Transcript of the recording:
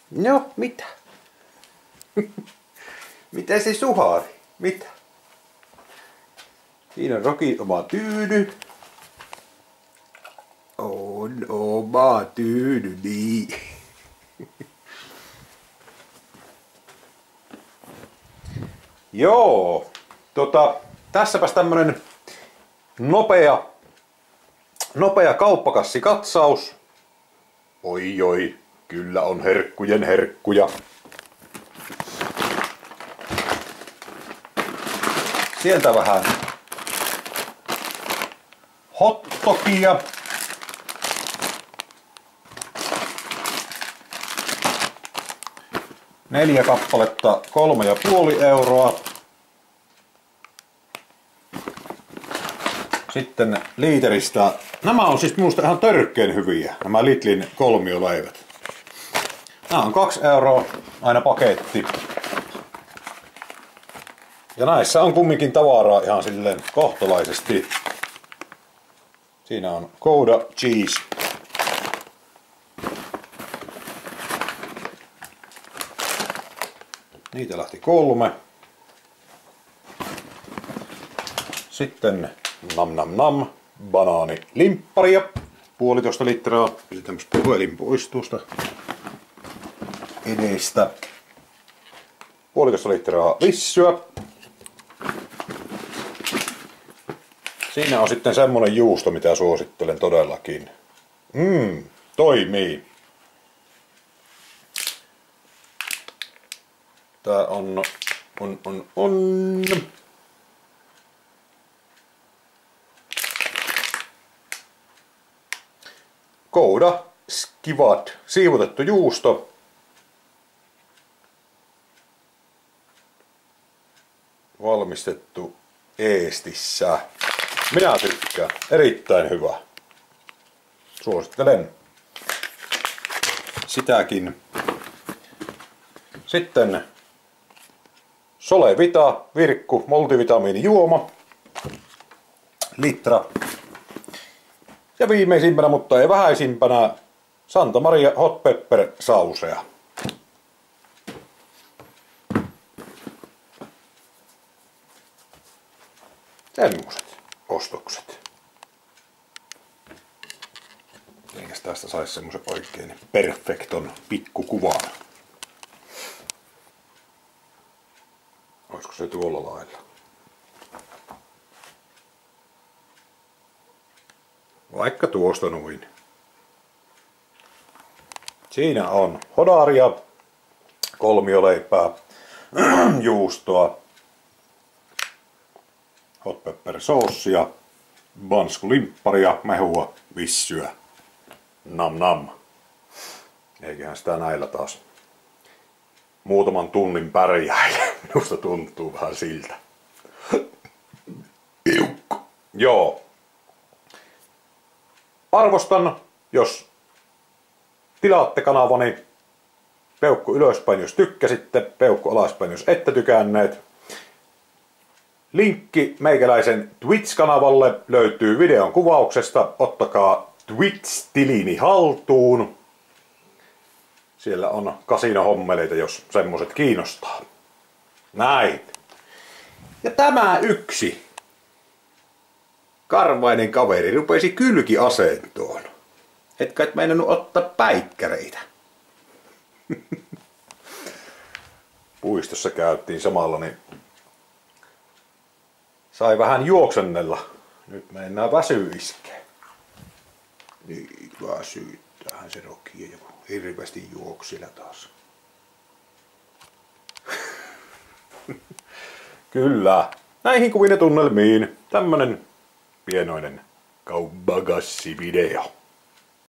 No, mitä? Mitä se suhari? Mitä? Siinä on Rokin oma tyyny. On oma tyyny, niin. Joo, tässäpäs tämmönen nopea kauppakassikatsaus. Oi, kyllä on herkkujen herkkuja. Sieltä vähän hotdogia. Neljä kappaletta 3,5 euroa. Sitten liiteristä. Nämä on siis minusta ihan törkkeen hyviä. Nämä Lidlin kolmioleivät. Nämä on 2 euroa aina paketti. Ja näissä on kumminkin tavaraa ihan silleen kohtalaisesti. Siinä on Gouda cheese. Niitä lähti 3. Sitten nam banaanilimpparia. 1,5 litraa. Sitten puhelin pois tuosta edestä. 1,5 litraa vissyä. Siinä on sitten semmonen juusto, mitä suosittelen todellakin. Toimii. Tää on. Gouda Skivad, siivotettu juusto. Valmistettu Eestissä. Minä tykkään. Erittäin hyvä. Suosittelen sitäkin. Sitten Solevita Virkku multivitamiinijuoma. Litra. Ja viimeisimpänä, mutta ei vähäisimpänä, Santa Maria Hot Pepper sausea. Semmoset ostokset. Eikäs tästä saisi semmosen oikein perfekton pikkukuvan. Olisiko se tuolla lailla? Vaikka tuosta noin. Siinä on hodaria, kolmioleipää, juustoa, hot pepper soossia, banskulimpparia, mehua, vissyä. Nam. Eiköhän sitä näillä taas muutaman tunnin pärjäile. Minusta tuntuu vähän siltä. Piukku. Joo. Arvostan, jos tilaatte kanavani. Peukku ylöspäin, jos tykkäsitte. Peukku alaspäin, jos ette tykänneet. Linkki meikäläisen Twitch-kanavalle löytyy videon kuvauksesta. Ottakaa Twitch-tilini haltuun. Siellä on kasinohommeleita, jos semmoset kiinnostaa. Näin. Ja tämä yksi karvainen kaveri rupesi kylkiasentoon. Etkä et meinannut ottaa päikkäreitä. Puistossa käytiin samalla, niin sai vähän juoksennella. Nyt mennään väsy iskee. Niin väsyyttäähän se Rokia joku hirveästi juoksilla taas. Kyllä. Näihin kuviin ja tunnelmiin tämmönen pienoinen kauppakassivideo.